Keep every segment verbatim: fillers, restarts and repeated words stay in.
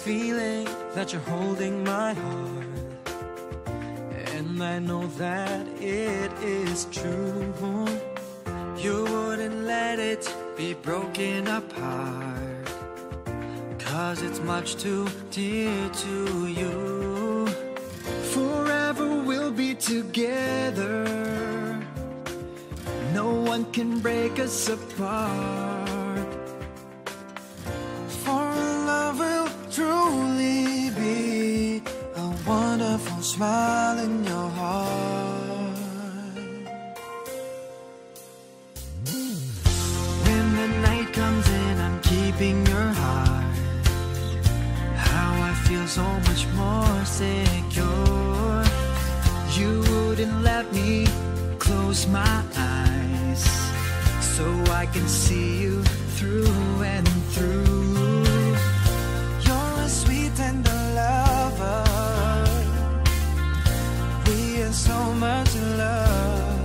feeling that you're holding my heart, and I know that it is true. You wouldn't let it be broken apart, 'cause it's much too dear to you. Forever we'll be together, no one can break us apart. For love will truly be a wonderful smile in your heart. When the night comes in, I'm keeping your heart. How I feel so much more secure. You wouldn't let me close my eyes, so I can see you through and through. You're a sweet tender lover, we are so much in love.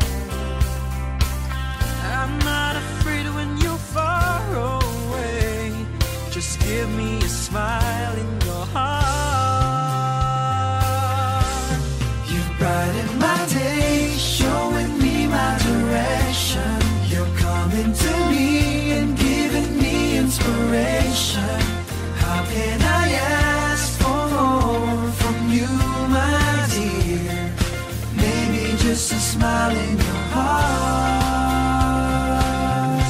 I'm not afraid when you're far away, just give me a smile in your heart. You brighten my day, showing me my direction. You're coming to me and giving me inspiration. How can I ask for more from you, my dear? Maybe just a smile in your heart.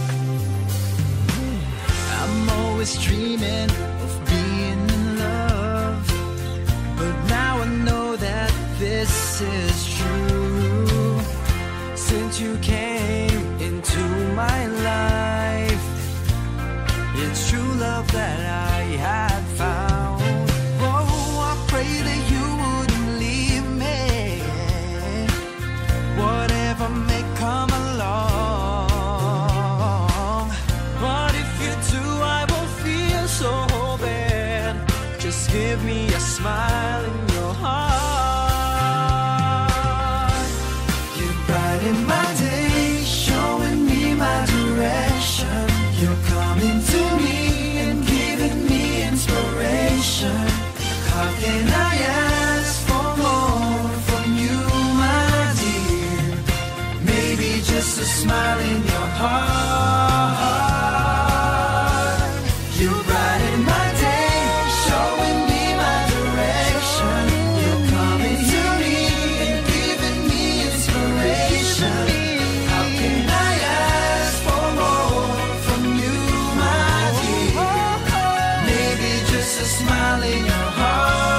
I'm always dreaming of being in love, but now I know that this is true. Since you came into my life, it's true love that I had found. Oh, I pray that you wouldn't leave me, whatever may come along. But if you do, I won't feel so bad. Just give me a smile in your heart. You brighten my day, showing me my direction. You're coming to me and giving me inspiration. How can I ask for more from you, my dear? Maybe just a smile in your heart. You brighten my day, showing me my direction. You're coming to me and giving me inspiration. How can I ask for more from you, my dear? Maybe just a smile in your heart.